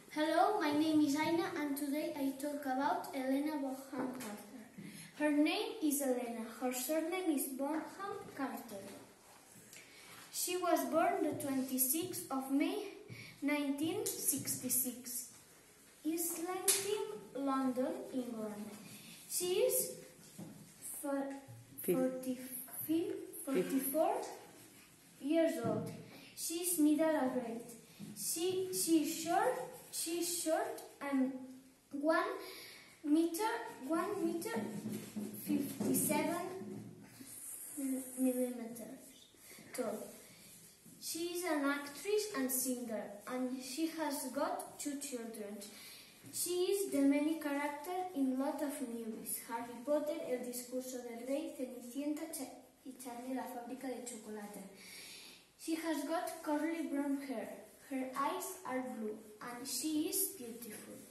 Hello, my name is Aina and today I talk about Helena Bonham Carter. Her name is Helena, her surname is Bonham Carter. She was born the 26th of May 1966, Islington, London, England. She is 44 years old. She is middle grade. She is short and 1 meter 57 millimeters tall. She is an actress and singer, and she has got 2 children. She is the main character in a lot of movies: Harry Potter, El discurso del rey, Cenicienta y Charlie la fábrica de chocolate. She has got curly brown hair. Her eyes are blue, and she is beautiful.